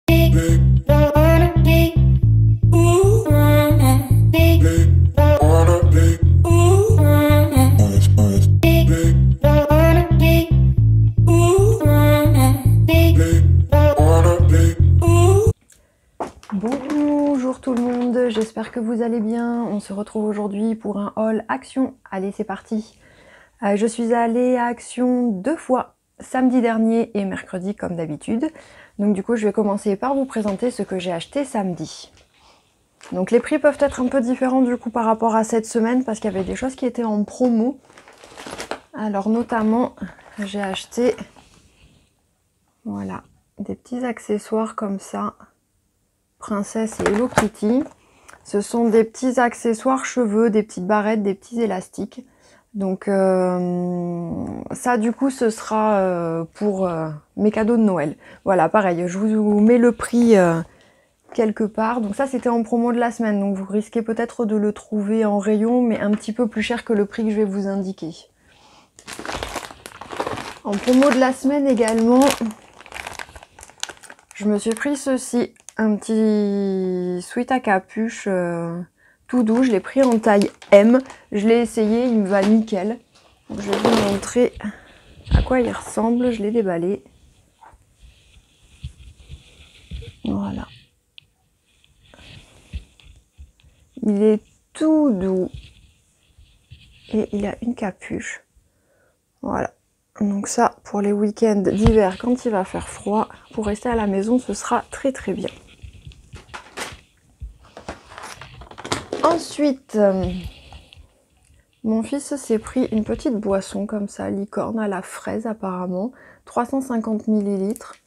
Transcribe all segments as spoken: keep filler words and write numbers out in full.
Bonjour tout le monde, j'espère que vous allez bien. On se retrouve aujourd'hui pour un haul Action. Allez, c'est parti. Euh, je suis allée à Action deux fois, samedi dernier et mercredi comme d'habitude. Donc du coup, je vais commencer par vous présenter ce que j'ai acheté samedi. Donc les prix peuvent être un peu différents du coup par rapport à cette semaine parce qu'il y avait des choses qui étaient en promo. Alors notamment, j'ai acheté voilà, des petits accessoires comme ça. Princesse et Hello Kitty. Ce sont des petits accessoires cheveux, des petites barrettes, des petits élastiques. Donc euh, ça du coup ce sera euh, pour euh, mes cadeaux de Noël. Voilà, pareil, je vous mets le prix euh, quelque part. Donc ça c'était en promo de la semaine, donc vous risquez peut-être de le trouver en rayon, mais un petit peu plus cher que le prix que je vais vous indiquer. En promo de la semaine également, je me suis pris ceci. Un petit sweat à capuche euh, tout doux, je l'ai pris en taille M. Je l'ai essayé, il me va nickel. Donc, je vais vous montrer à quoi il ressemble. Je l'ai déballé. Voilà. Il est tout doux. Et il a une capuche. Voilà. Donc ça, pour les week-ends d'hiver, quand il va faire froid, pour rester à la maison, ce sera très très bien. Ensuite, euh, mon fils s'est pris une petite boisson comme ça, licorne à la fraise apparemment, trois cent cinquante millilitres.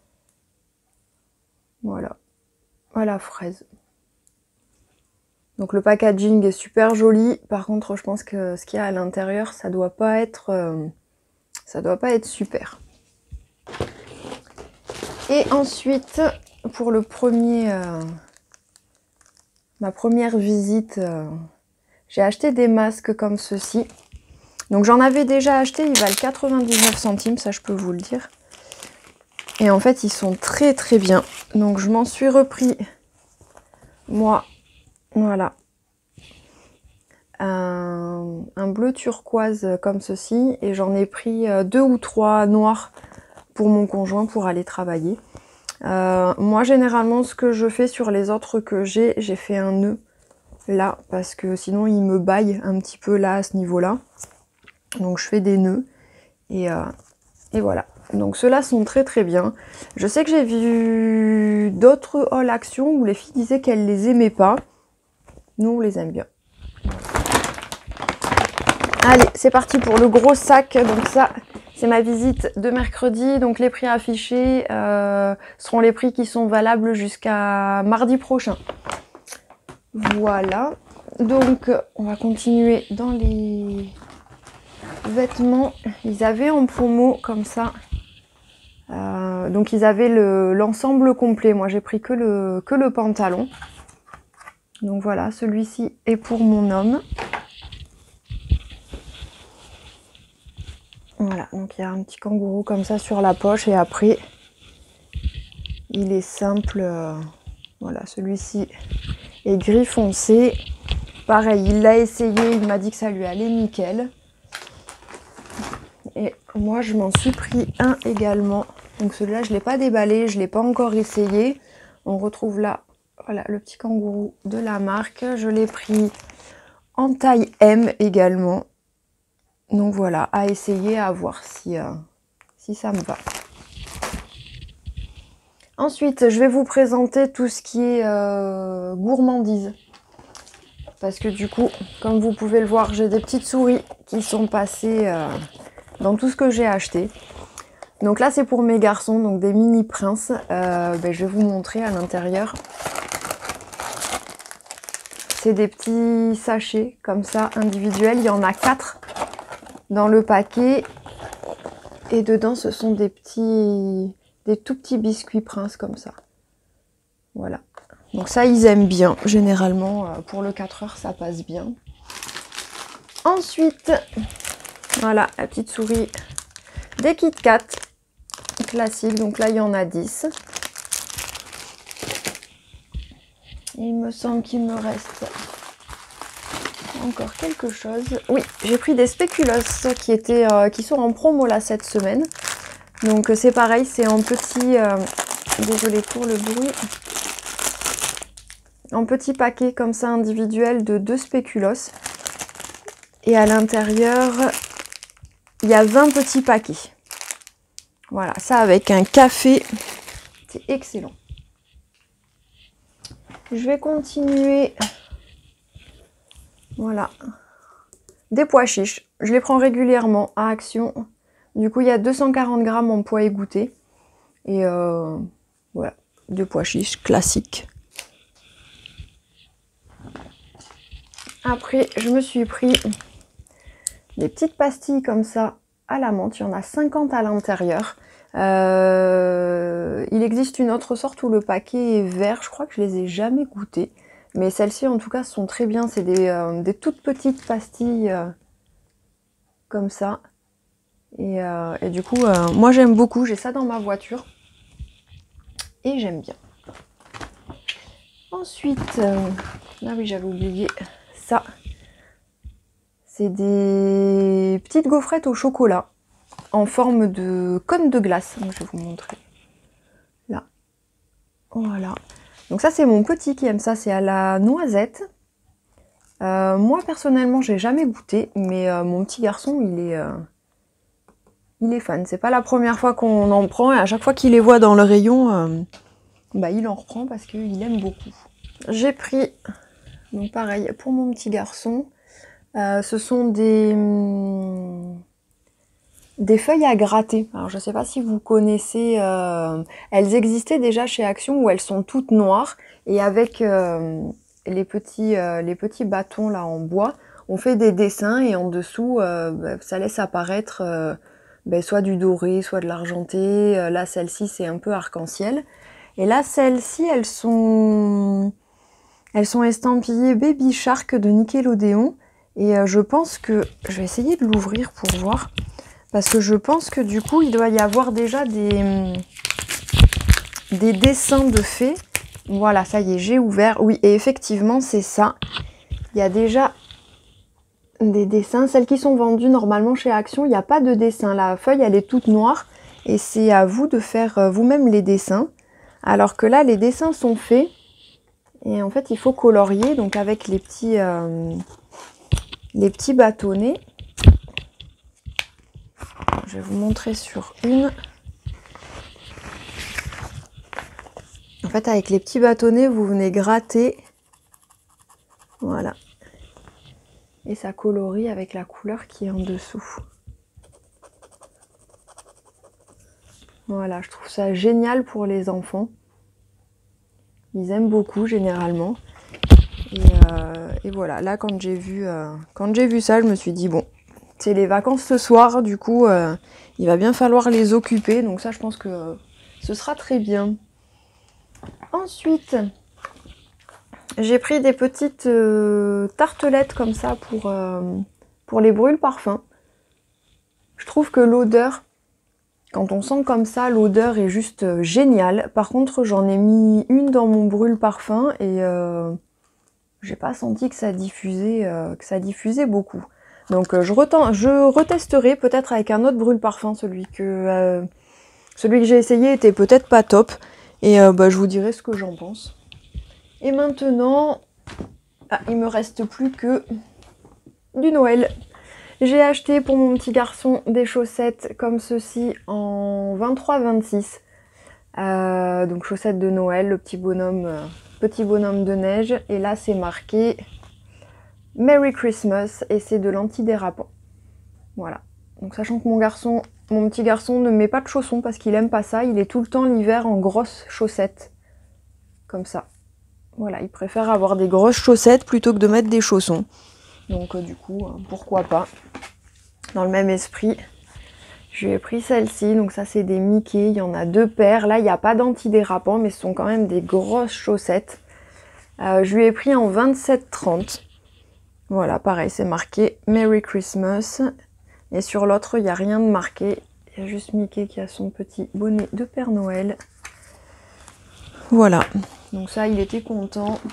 Voilà, à la fraise. Donc le packaging est super joli. Par contre, je pense que ce qu'il y a à l'intérieur, ça doit pas être, euh, ça doit pas être super. Et ensuite, pour le premier. Euh, Ma première visite, euh, j'ai acheté des masques comme ceci. Donc j'en avais déjà acheté, ils valent quatre-vingt-dix-neuf centimes, ça je peux vous le dire. Et en fait, ils sont très très bien. Donc je m'en suis repris, moi, voilà, un, un bleu turquoise comme ceci. Et j'en ai pris deux ou trois noirs pour mon conjoint pour aller travailler. Euh, moi généralement ce que je fais sur les autres que j'ai, j'ai fait un nœud là parce que sinon il me baille un petit peu là à ce niveau là, donc je fais des nœuds et, euh, et voilà. Donc ceux-là sont très très bien. Je sais que j'ai vu d'autres haul Action où les filles disaient qu'elles les aimaient pas. Nous on les aime bien. Allez, c'est parti pour le gros sac. Donc ça, c'est ma visite de mercredi, donc les prix affichés euh, seront les prix qui sont valables jusqu'à mardi prochain. Voilà, donc on va continuer dans les vêtements. Ils avaient en promo comme ça, euh, donc ils avaient l'ensemble complet. Moi j'ai pris que le, que le pantalon. Donc voilà, celui-ci est pour mon homme. Voilà, donc il y a un petit kangourou comme ça sur la poche et après il est simple. Euh, voilà, celui-ci est gris foncé. Pareil, il l'a essayé, il m'a dit que ça lui allait nickel. Et moi je m'en suis pris un également. Donc celui-là je ne l'ai pas déballé, je ne l'ai pas encore essayé. On retrouve là, voilà, le petit kangourou de la marque. Je l'ai pris en taille M également. Donc voilà, à essayer, à voir si, euh, si ça me va. Ensuite, je vais vous présenter tout ce qui est euh, gourmandise. Parce que du coup, comme vous pouvez le voir, j'ai des petites souris qui sont passées euh, dans tout ce que j'ai acheté. Donc là, c'est pour mes garçons, donc des mini princes. Euh, ben, je vais vous montrer à l'intérieur. C'est des petits sachets comme ça, individuels. Il y en a quatre dans le paquet et dedans ce sont des petits des tout petits biscuits prince comme ça. Voilà, donc ça ils aiment bien généralement. Pour le quatre heures ça passe bien. Ensuite voilà la petite souris des Kit Kat classiques, donc là il y en a dix. Il me semble qu'il me reste encore quelque chose. Oui, j'ai pris des spéculoos qui, étaient, euh, qui sont en promo là cette semaine. Donc c'est pareil, c'est en petit... Euh, désolée pour le bruit. En petit paquet comme ça individuel de deux spéculoos. Et à l'intérieur, il y a vingt petits paquets. Voilà, ça avec un café, c'est excellent. Je vais continuer. Voilà. Des pois chiches. Je les prends régulièrement à Action. Du coup, il y a deux cent quarante grammes en pois égouttés. Et euh, voilà, des pois chiches classiques. Après, je me suis pris des petites pastilles comme ça à la menthe. Il y en a cinquante à l'intérieur. Euh, il existe une autre sorte où le paquet est vert. Je crois que je les ai jamais goûtées. Mais celles-ci, en tout cas, sont très bien. C'est des, euh, des toutes petites pastilles euh, comme ça. Et, euh, et du coup, euh, moi, j'aime beaucoup. J'ai ça dans ma voiture. Et j'aime bien. Ensuite, euh, ah oui, j'avais oublié ça. C'est des petites gaufrettes au chocolat en forme de cône de glace. Donc, je vais vous montrer. Là. Voilà. Donc ça, c'est mon petit qui aime ça. C'est à la noisette. Euh, moi, personnellement, j'ai jamais goûté. Mais euh, mon petit garçon, il est, euh, il est fan. C'est pas la première fois qu'on en prend. Et à chaque fois qu'il les voit dans le rayon, euh, bah, il en reprend parce qu'il aime beaucoup. J'ai pris, donc pareil, pour mon petit garçon, euh, ce sont des... Hum, des feuilles à gratter. Alors je sais pas si vous connaissez, euh, elles existaient déjà chez Action où elles sont toutes noires et avec euh, les, petits, euh, les petits bâtons là en bois, on fait des dessins et en dessous euh, bah, ça laisse apparaître euh, bah, soit du doré, soit de l'argenté. Là celle-ci c'est un peu arc-en-ciel. Et là celles-ci elles sont, elles sont estampillées Baby Shark de Nickelodeon et euh, je pense que, je vais essayer de l'ouvrir pour voir. Parce que je pense que du coup, il doit y avoir déjà des, des dessins de fées. Voilà, ça y est, j'ai ouvert. Oui, et effectivement, c'est ça. Il y a déjà des dessins. Celles qui sont vendues normalement chez Action, il n'y a pas de dessin. La feuille, elle est toute noire. Et c'est à vous de faire vous-même les dessins. Alors que là, les dessins sont faits. Et en fait, il faut colorier. Donc avec les petits, euh, les petits bâtonnets. Je vais vous montrer sur une. En fait, avec les petits bâtonnets, vous venez gratter. Voilà. Et ça colorie avec la couleur qui est en dessous. Voilà, je trouve ça génial pour les enfants. Ils aiment beaucoup, généralement. Et, euh, et voilà, là, quand j'ai vu, euh, quand j'ai vu ça, je me suis dit, bon, c'est les vacances ce soir, du coup, euh, il va bien falloir les occuper. Donc ça, je pense que euh, ce sera très bien. Ensuite, j'ai pris des petites euh, tartelettes comme ça pour, euh, pour les brûle-parfums. Je trouve que l'odeur, quand on sent comme ça, l'odeur est juste euh, géniale. Par contre, j'en ai mis une dans mon brûle-parfum et euh, j'ai pas senti que ça diffusait, euh, que ça diffusait beaucoup. Donc euh, je, je retesterai peut-être avec un autre brûle-parfum, celui que, euh, celui que j'ai essayé était peut-être pas top. Et euh, bah, je vous dirai ce que j'en pense. Et maintenant, ah, il me reste plus que du Noël. J'ai acheté pour mon petit garçon des chaussettes comme ceci en vingt-trois vingt-six. Euh, donc chaussettes de Noël, le petit bonhomme, euh, petit bonhomme de neige. Et là c'est marqué Merry Christmas et c'est de l'antidérapant. Voilà. Donc sachant que mon garçon, mon petit garçon ne met pas de chaussons parce qu'il aime pas ça. Il est tout le temps l'hiver en grosses chaussettes. Comme ça. Voilà, il préfère avoir des grosses chaussettes plutôt que de mettre des chaussons. Donc euh, du coup, euh, pourquoi pas. Dans le même esprit, je lui ai pris celle-ci. Donc ça c'est des Mickey, il y en a deux paires. Là il n'y a pas d'antidérapant, mais ce sont quand même des grosses chaussettes. Euh, je lui ai pris en vingt-sept trente. Voilà, pareil, c'est marqué Merry Christmas. Et sur l'autre, il n'y a rien de marqué. Il y a juste Mickey qui a son petit bonnet de Père Noël. Voilà. Donc ça, il était content.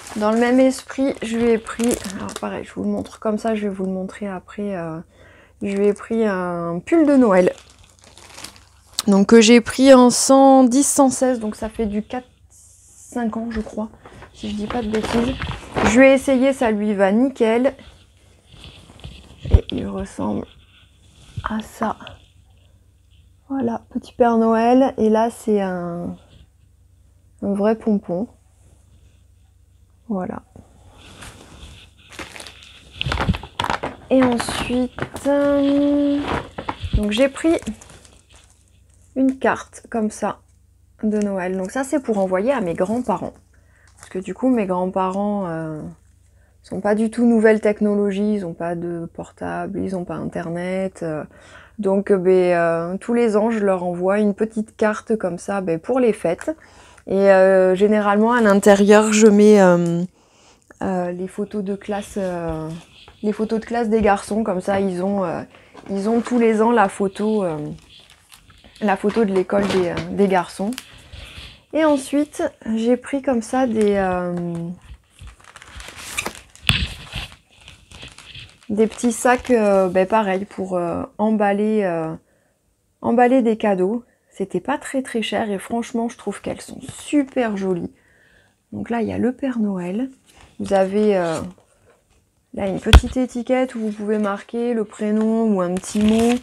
Dans le même esprit, je lui ai pris, alors pareil, je vous le montre comme ça, je vais vous le montrer après, euh, je lui ai pris un pull de Noël. Donc que j'ai pris en cent dix cent seize, donc ça fait du quatre cinq ans je crois, si je dis pas de bêtises. Je lui ai essayé, ça lui va nickel. Et il ressemble à ça. Voilà, petit Père Noël. Et là c'est un, un vrai pompon. Voilà. Et ensuite, euh, donc j'ai pris une carte comme ça de Noël. Donc ça c'est pour envoyer à mes grands-parents. Parce que du coup mes grands-parents euh, sont pas du tout nouvelle technologie, ils n'ont pas de portable, ils n'ont pas internet. Euh, donc ben, euh, tous les ans je leur envoie une petite carte comme ça ben, pour les fêtes. Et euh, généralement à l'intérieur je mets euh, euh, les photos de classe, euh, les photos de classe des garçons, comme ça ils ont, euh, ils ont tous les ans la photo, euh, la photo de l'école des, euh, des garçons. Et ensuite j'ai pris comme ça des, euh, des petits sacs, euh, ben pareil, pour euh, emballer, euh, emballer des cadeaux. C'était pas très très cher et franchement je trouve qu'elles sont super jolies. Donc là il y a le Père Noël. Vous avez euh, là une petite étiquette où vous pouvez marquer le prénom ou un petit mot.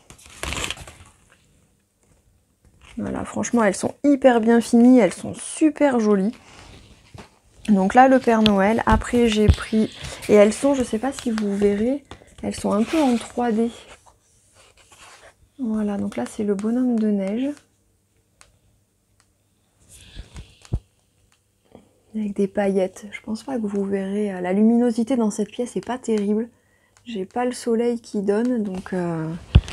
Voilà, franchement elles sont hyper bien finies, elles sont super jolies. Donc là le Père Noël. Après j'ai pris, et elles sont, je sais pas si vous verrez, elles sont un peu en trois D. Voilà, donc là c'est le bonhomme de neige. Avec des paillettes. Je pense pas que vous verrez. La luminosité dans cette pièce est pas terrible. J'ai pas le soleil qui donne, donc... Euh...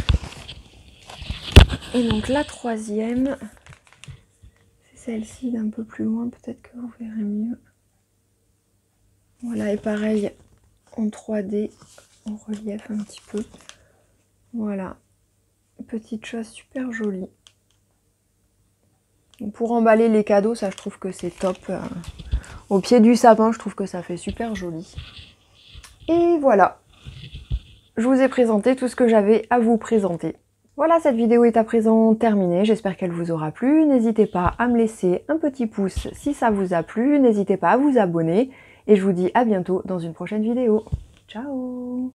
Et donc la troisième, c'est celle-ci d'un peu plus loin, peut-être que vous verrez mieux. Voilà, et pareil, en trois D, en relief un petit peu. Voilà, petite chose super jolie. Donc pour emballer les cadeaux, ça je trouve que c'est top. Au pied du sapin, je trouve que ça fait super joli. Et voilà, je vous ai présenté tout ce que j'avais à vous présenter. Voilà, cette vidéo est à présent terminée, j'espère qu'elle vous aura plu. N'hésitez pas à me laisser un petit pouce si ça vous a plu, n'hésitez pas à vous abonner, et je vous dis à bientôt dans une prochaine vidéo. Ciao!